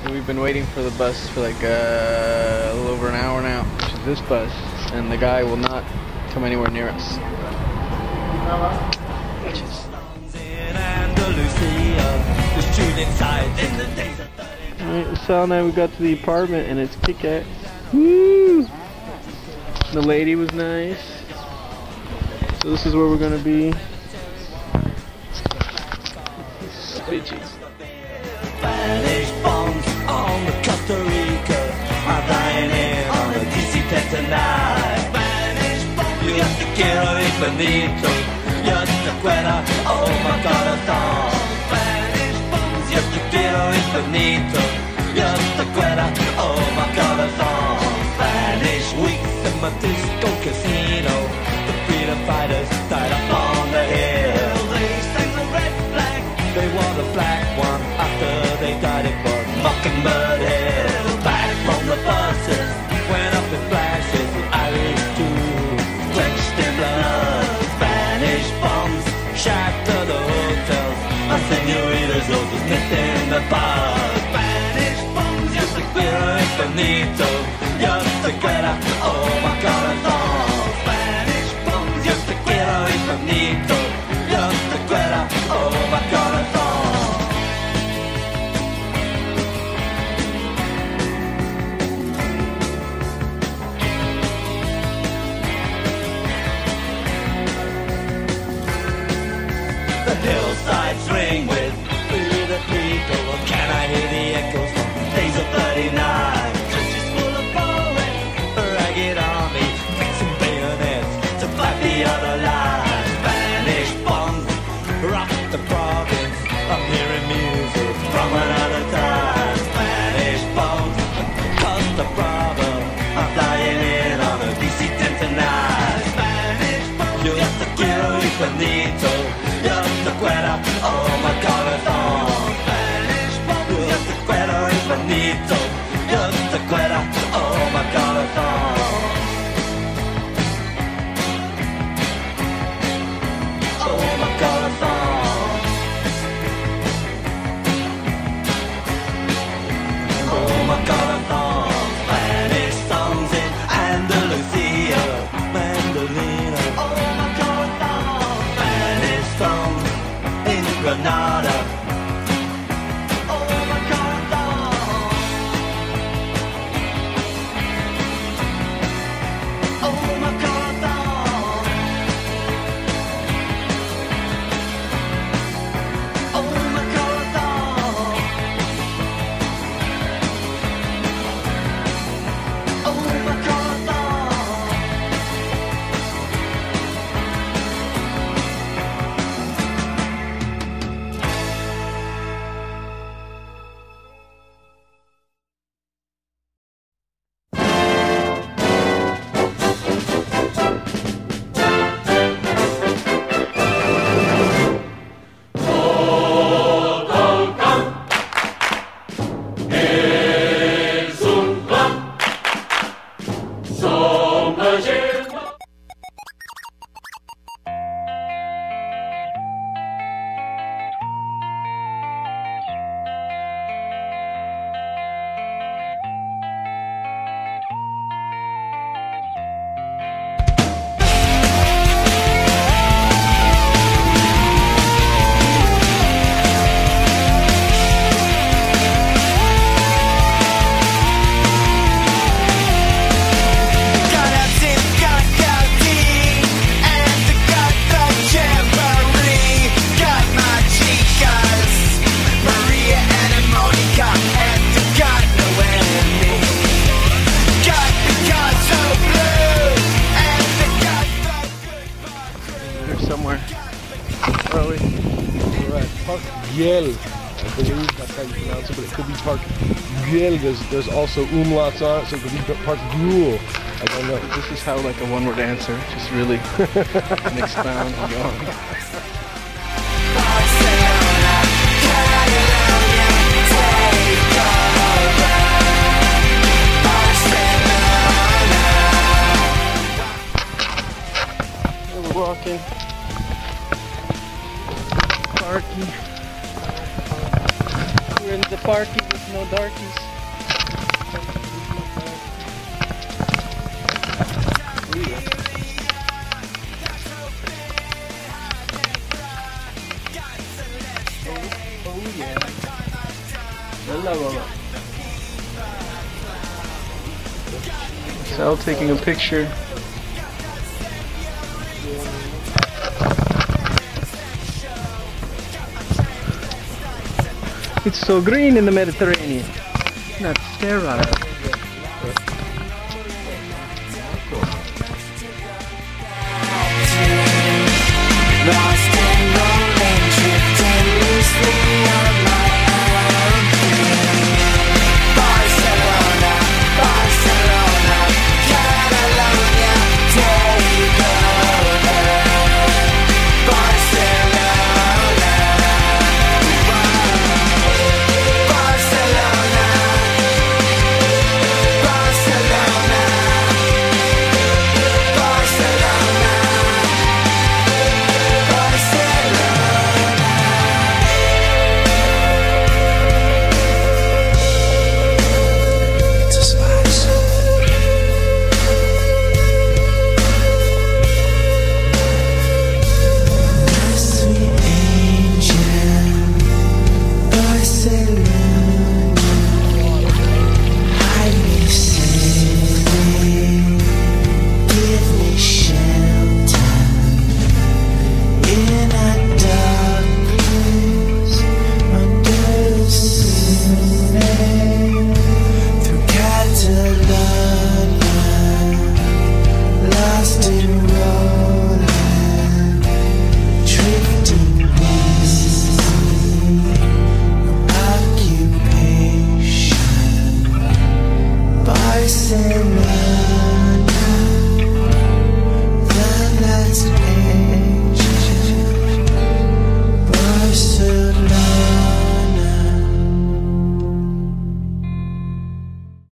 We've been waiting for the bus for like a little over an hour now, which is this bus, and the guy will not come anywhere near us. Alright, Sal and I, we got to the apartment and it's kick-ass. Woo! The lady was nice. So this is where we're gonna be. Bitches. Spanish bombs on the Costa Rica. I'm flying in on a DC-10 tonight. Spanish bombs, yo te quiero infinito. Yo te quiero, oh my corazón. Spanish bombs, yo te quiero infinito. Yo te quiero, oh my corazón. Spanish weeks in my disco casino. The freedom fighters died up on the hill. They sang the red flag. They wore the black one after they died it for Mockingbird Hill. Back from the buses, went up in flashes, the Irish too, drenched in blood. Spanish bombs shattered the hotels, and senoritas those who sniffed in the bars. Spanish bombs, yo te quiero infinito, yo te quiero, oh my corazón. Spanish bombs, yo te quiero infinito, yo te quiero, oh my corazón. The hillsides ring with the people. Can I hear the echoes from days of 39? Churches full of poets, a ragged army, fixing bayonets to fight the other line. Spanish bombs rock the province. I'm hearing music from another time. Spanish bombs Costa Brava. I'm flying in on a DC-10 tonight. Spanish bombs, yo te quiero infinito. Yo te quiero, oh my corazón. Spanish bombs, yo te quiero infinito. Yo te quiero, oh my corazón. Oh my corazón. Oh my corazón. Spanish songs in Andalusia, Mandolina. Oh my corazón. Spanish songs in Granada. Oh my corazón. Oh my corazón. Oh my corazón. Oh my corazón. Somewhere. Where are we? We're at Park Giel. I believe that's how you pronounce it, but it could be Park Giel. There's also umlauts on it, so it could be Park Giel. I don't know. This is how like a one-word answer, just really expound and go on. We're walking. Parking. We're in the party with no darkies. Oh yeah. Sal taking a picture. It's so green in the Mediterranean. Not sterile. Lost and rolling, drifting loosely on my own thing. Barcelona, Barcelona, Catalonia, take over. Barcelona, Barcelona, Barcelona, Barcelona. Barcelona.